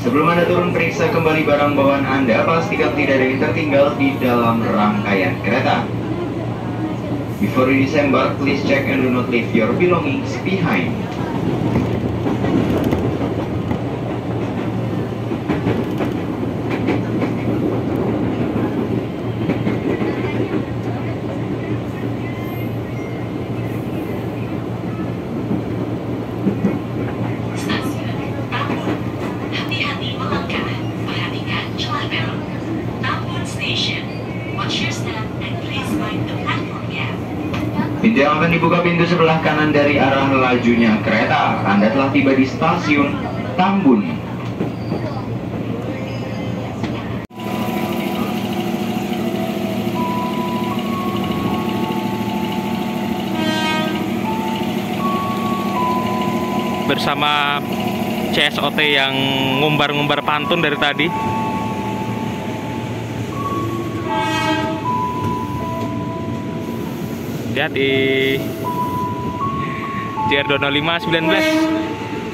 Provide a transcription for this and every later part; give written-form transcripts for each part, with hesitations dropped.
Sebelum Anda turun, periksa kembali barang bawaan Anda, pastikan tidak ada yang tertinggal di dalam rangkaian kereta. Before you disembark, please check and do not leave your belongings behind. Pintu yang akan dibuka pintu sebelah kanan dari arah lajunya kereta. Anda telah tiba di stasiun Tambun. Bersama CSOT yang ngumbar-ngumbar pantun dari tadi. Lihat di JR 2519.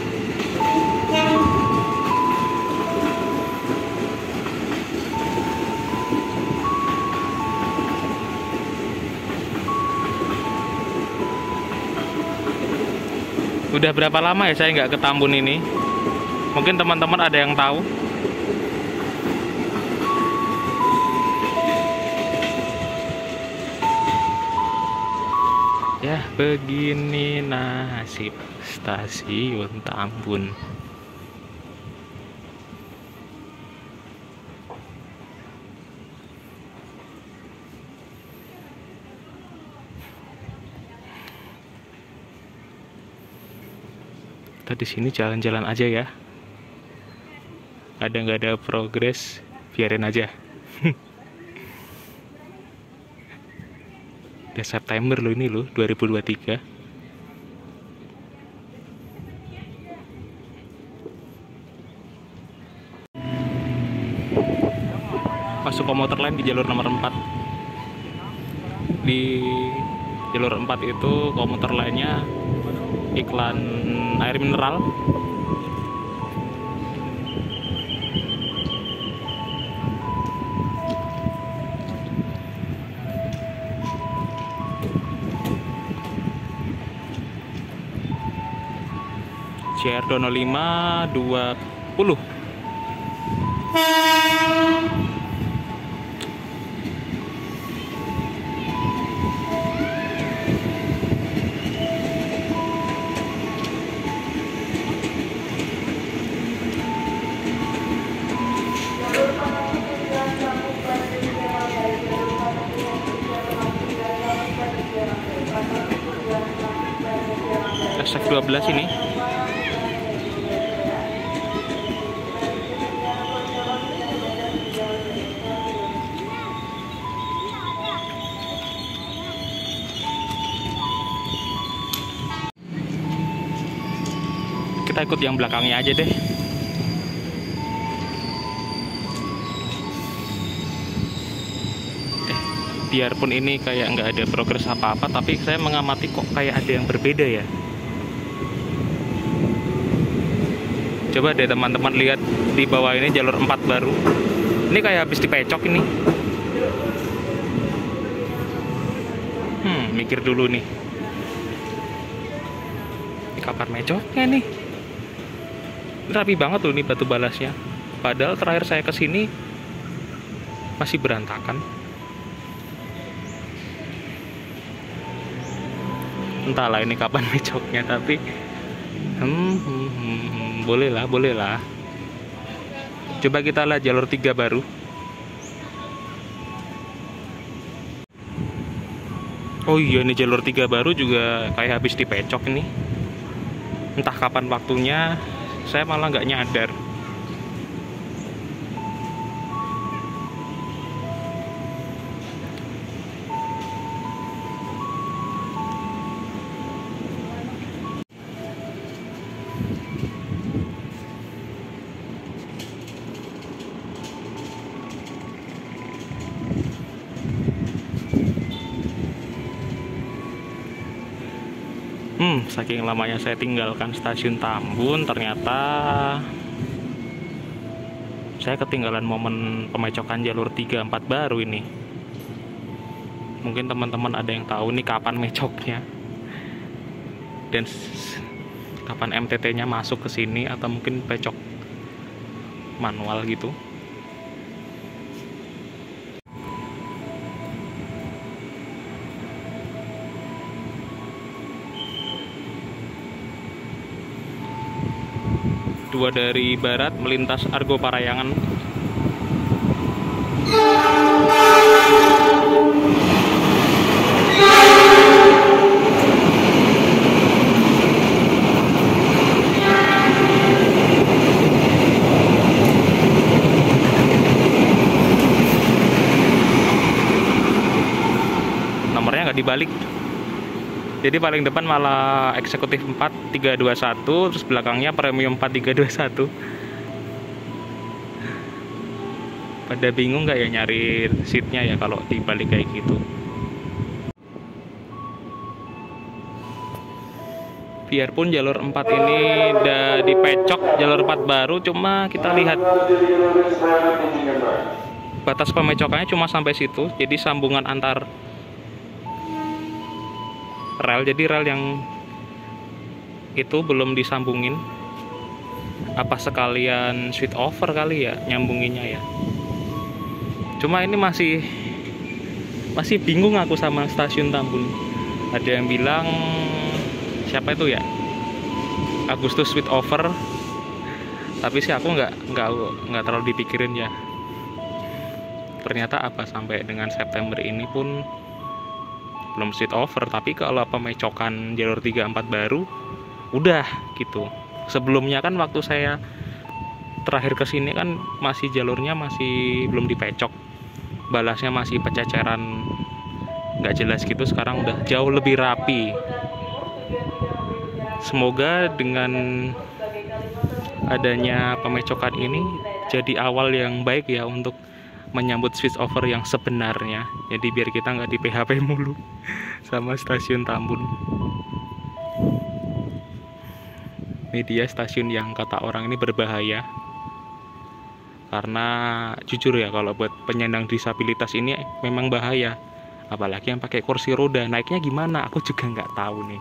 Udah berapa lama ya saya nggak ke Tambun ini? Mungkin teman-teman ada yang tahu. Ya, begini nasib stasiun Tambun. Kita di sini jalan-jalan aja ya. Nggak ada progres, biarin aja. Udah September loh ini loh, 2023. Masuk komuter lain di jalur nomor 4. Di jalur 4 itu komuter lainnya iklan air mineral. JR 2520. SF12 ini. Kita ikut yang belakangnya aja deh. Biarpun ini kayak nggak ada progres apa-apa, tapi saya mengamati kok kayak ada yang berbeda ya. Coba deh teman-teman lihat di bawah ini jalur 4 baru. Ini kayak habis dipecok ini. Mikir dulu nih. Ini kapan mecoknya nih? Rapi banget loh nih batu balasnya. Padahal terakhir saya kesini masih berantakan. Entahlah ini kapan mecoknya, tapi boleh lah. Coba kita lihat jalur 3 baru. Oh iya, ini jalur 3 baru juga kayak habis dipecok ini. Entah kapan waktunya, saya malah nggak nyadar. Saking lamanya saya tinggalkan stasiun Tambun, ternyata Saya ketinggalan momen pemecokan jalur 3-4 baru ini. Mungkin teman-teman ada yang tahu nih kapan mecoknya dan kapan MTT-nya masuk ke sini, atau mungkin pecok manual gitu. Dua dari barat melintas Argo Parayangan. Nomornya nggak dibalik. Jadi paling depan malah eksekutif 4321, terus belakangnya premium 4321. Pada bingung nggak ya nyari seatnya ya kalau dibalik kayak gitu. Biarpun jalur 4 ini udah dipecok jalur 4 baru, cuma kita lihat batas pemecokannya cuma sampai situ. Jadi sambungan antar rel, jadi rel yang itu belum disambungin. Apa sekalian switch over kali ya nyambunginnya ya. Cuma ini masih bingung aku sama stasiun Tambun. Ada yang bilang siapa itu ya, Agustus switch over, tapi sih aku nggak terlalu dipikirin ya. Ternyata apa sampai dengan September ini pun belum switch over. Tapi kalau pemecokan jalur 3-4 baru udah gitu. Sebelumnya kan waktu saya terakhir kesini kan masih jalurnya masih belum dipecok, balasnya masih pececeran nggak jelas gitu. Sekarang udah jauh lebih rapi. Semoga dengan adanya pemecokan ini jadi awal yang baik ya untuk menyambut switch over yang sebenarnya. Jadi biar kita nggak di PHP mulu sama stasiun Tambun. Ini dia stasiun yang kata orang ini berbahaya. Karena jujur ya, kalau buat penyandang disabilitas ini memang bahaya. Apalagi yang pakai kursi roda, naiknya gimana? Aku juga nggak tahu nih.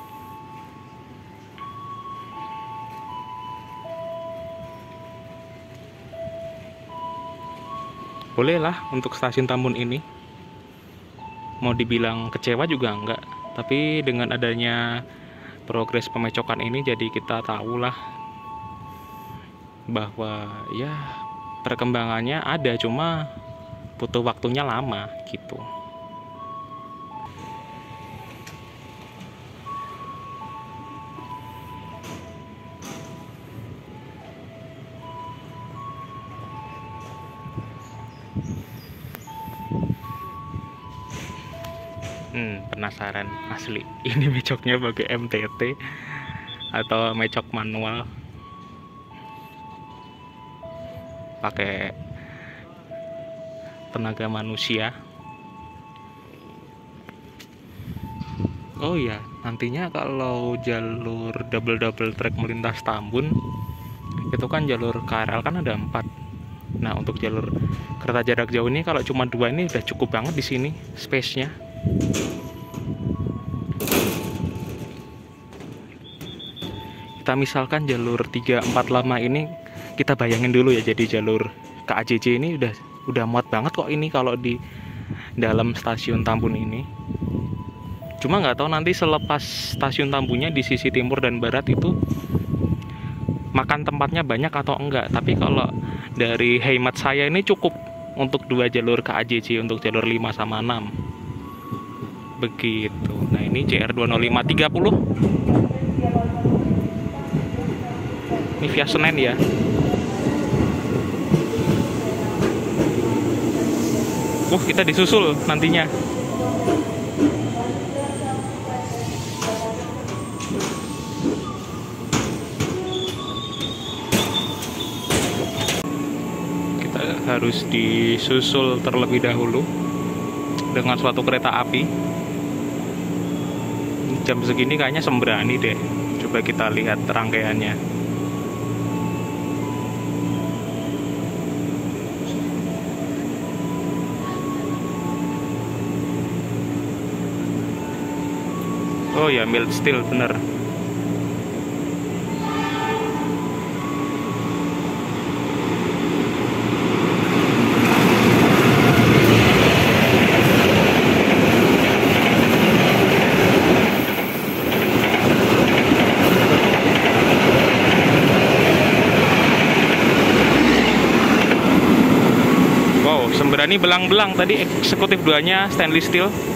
Bolehlah untuk stasiun Tambun ini. Mau dibilang kecewa juga enggak. Tapi dengan adanya progres pemecokan ini, jadi kita tahulah bahwa ya perkembangannya ada, cuma butuh waktunya lama gitu. Penasaran asli, ini mecoknya pakai MTT atau mecok manual pakai tenaga manusia. Oh ya, nantinya kalau jalur double track melintas Tambun itu kan jalur KRL kan ada 4. Nah, untuk jalur kereta jarak jauh ini kalau cuma 2 ini udah cukup banget di sini space-nya. Kita misalkan jalur 345 ini kita bayangin dulu ya, jadi jalur KAJJ ini udah muat banget kok ini kalau di dalam stasiun Tambun ini. Cuma nggak tahu nanti selepas stasiun Tambunnya di sisi timur dan barat itu makan tempatnya banyak atau enggak. Tapi kalau dari hemat saya ini cukup untuk 2 jalur KAJJ untuk jalur 5 sama 6 begitu. Nah, ini JR20530 ini via Senen ya. Kita disusul nantinya. Kita harus disusul terlebih dahulu dengan suatu kereta api. Jam segini kayaknya sembrani deh. Coba kita lihat rangkaiannya. Oh ya, mild steel bener. Wow, sembrani belang-belang tadi, eksekutif 2-nya stainless steel.